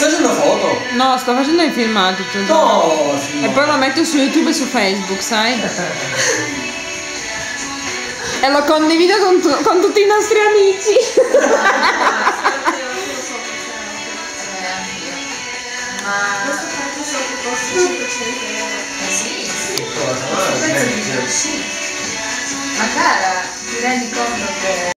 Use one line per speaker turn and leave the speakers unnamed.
facendo foto?
No, sto facendo i filmati.
No,
e poi lo metto su YouTube e su Facebook, sai? E lo condivido con tutti i nostri amici.
Ma cara, ti rendi conto che